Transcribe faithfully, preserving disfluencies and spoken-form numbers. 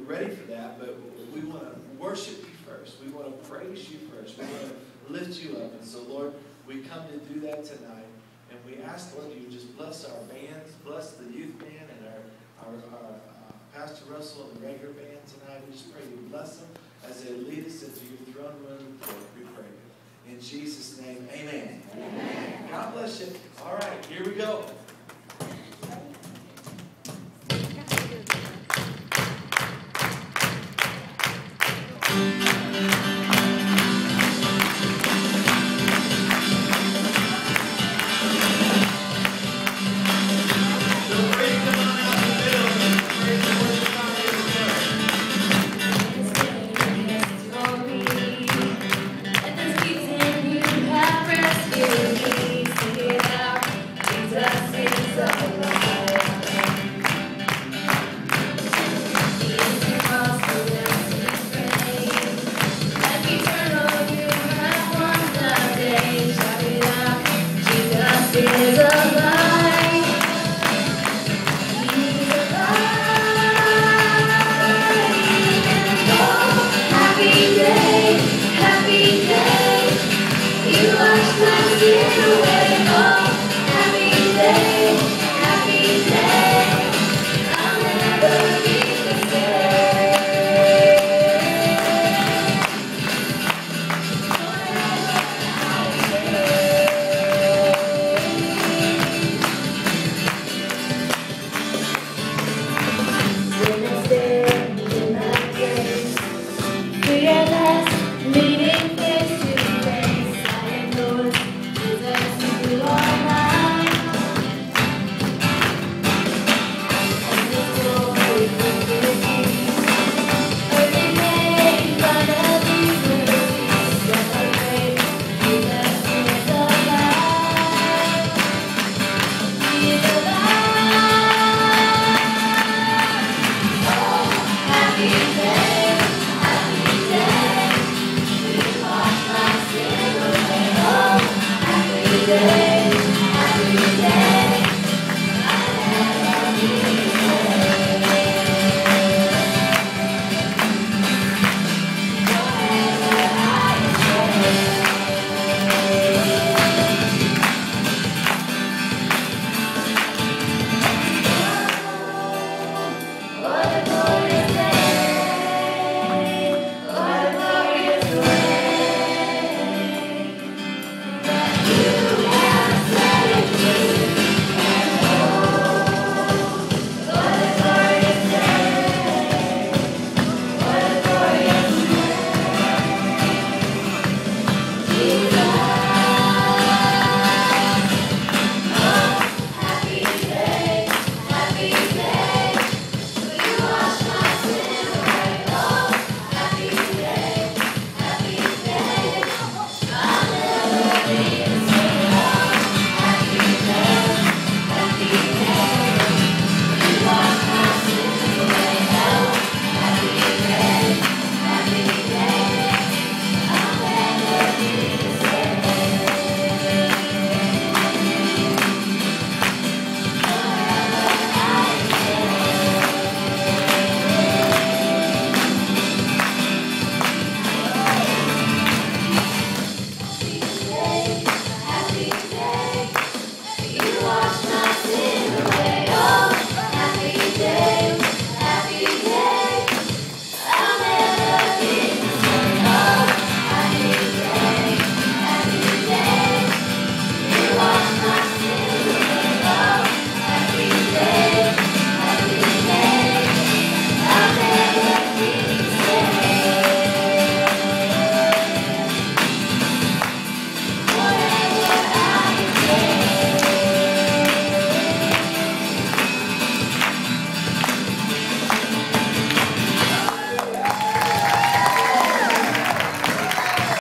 ready for that, but we want to worship you first. We want to praise you first. We want to lift you up. And so, Lord, we come to do that tonight. And we ask, Lord, you just bless our bands, bless the youth band and our, our, our uh, Pastor Russell and the regular band tonight. We just pray you bless them as they lead us into your throne room. We pray. In Jesus' name, amen. Amen. God bless you. All right, here we go. Thank you.